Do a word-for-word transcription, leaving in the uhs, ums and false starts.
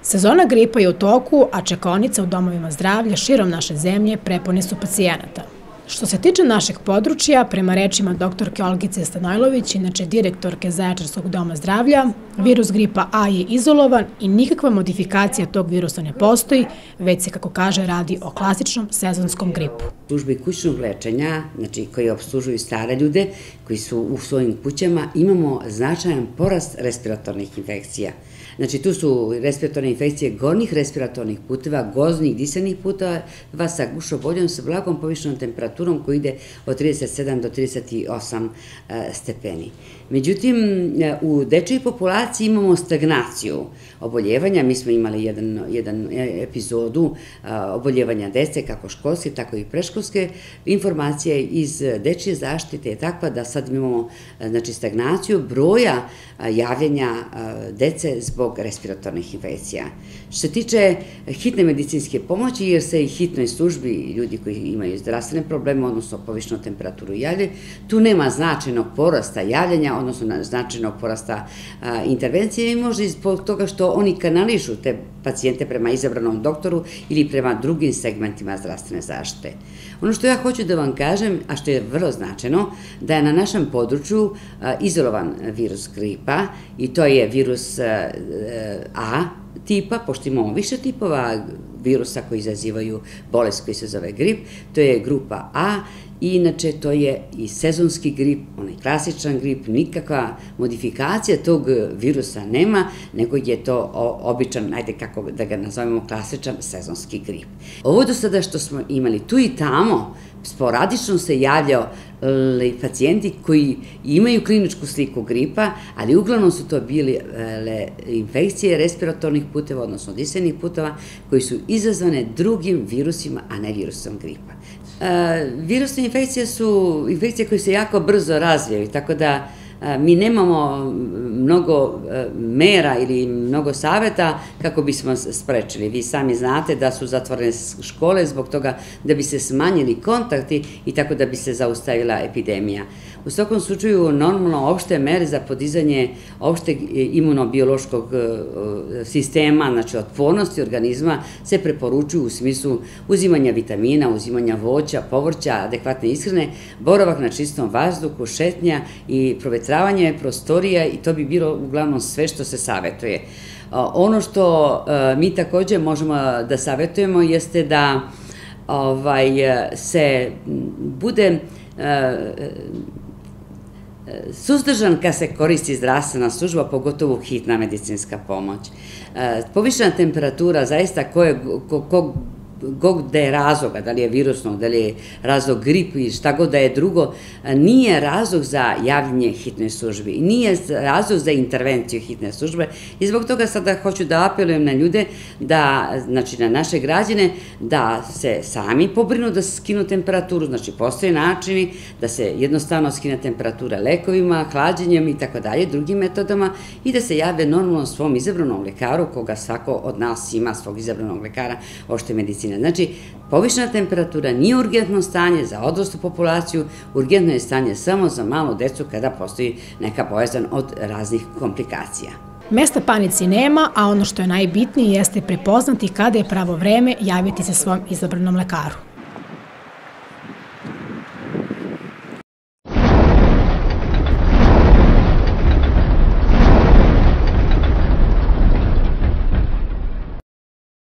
Sezona gripa je u toku, a čekaonice u domovima zdravlja širom naše zemlje prepune su pacijenata. Što se tiče našeg područja, prema rečima doktorke Olgice Stanojlović, inače direktorke Zaječarskog doma zdravlja, virus gripa A je izolovan i nikakva modifikacija tog virusa ne postoji, već se, kako kaže, radi o klasičnom sezonskom gripu. Službi kućnog lečenja, znači koji opslužuju stare ljude, koji su u svojim kućama, imamo značajan porast respiratornih infekcija. Znači, tu su respiratorne infekcije gornjih respiratornih puteva, goznih disanih puteva sa gušoboljom sa blagom povišenom temperaturom koji ide od trideset sedam do trideset osam stepeni. Međutim, u dečjoj populaciji imamo stagnaciju oboljevanja. Mi smo imali jedan, jedan epizodu oboljevanja dece, kako školske, tako i preškolske. Informacija iz dečje zaštite je takva da sad imamo znači, stagnaciju broja javljanja dece zbog respiratornih infekcija. Što se tiče hitne medicinske pomoći, jer se i hitnoj službi ljudi koji imaju zdravstvene probleme, odnosno povišenu temperaturu javljaju, tu nema značajnog porasta javljanja, odnosno značajnog porasta intervencije i možda i zbog toga što oni kanališu te pacijente prema izabranom doktoru ili prema drugim segmentima zdravstvene zaštite. Ono što ja hoću da vam kažem, a što je vrlo značajno, da je na našem području izolovan virus gripa i to je virus A tipa, pošto imamo više tipova virusa koji izazivaju bolest koji se zove grip, to je grupa A i inače to je i sezonski grip, onaj klasičan grip, nikakva modifikacija tog virusa nema, nego je to običan, ajde kako da ga nazovemo, klasičan sezonski grip. Ovo do sada što smo imali tu i tamo, sporadično se javljao pacijenti koji imaju kliničku sliku gripa, ali uglavnom su to bile infekcije respiratornih puteva, odnosno disanih puteva, koji su izazvane drugim virusima, a ne virusom gripa. Virusne infekcije su infekcije koje se jako brzo razvijaju, tako da mi nemamo mnogo mera ili mnogo saveta kako bismo sprečili. Vi sami znate da su zatvorene škole zbog toga da bi se smanjili kontakti i tako da bi se zaustavila epidemija. U svakom slučaju, normalno, opšte mere za podizanje opšteg imunobiološkog sistema, znači otpornosti organizma, se preporučuju u smislu uzimanja vitamina, uzimanja voća, povrća, adekvatne ishrane, boravak na čistom vazduhu, šetnja i provetravanje prostorija i to bi bilo uglavnom sve što se savetuje. Ono što mi takođe možemo da savetujemo jeste da se bude suzdržan kad se koristi zdravstvena služba, pogotovo hitna medicinska pomoć. Povišena temperatura, zaista kog da je razloga, da li je virusnog, da li je razlog grip i šta god da je drugo, nije razlog za javljanje hitne službe i nije razlog za intervenciju hitne službe i zbog toga sada hoću da apelujem na ljude, znači na naše građane, da se sami pobrinu da skinu temperaturu, znači postoje načini da se jednostavno skine temperatura lekovima, hlađenjem i tako dalje, drugim metodama i da se jave normalno svom izabranom lekaru, koga svako od nas ima svog izabranog lekara opšte medicine. Znači, povišena temperatura nije urgentno stanje za odraslu populaciju, urgentno je stanje samo za malu decu kada postoji neka bojazan od raznih komplikacija. Mesta panici nema, a ono što je najbitnije jeste prepoznati kada je pravo vreme javiti se svom izabranom lekaru.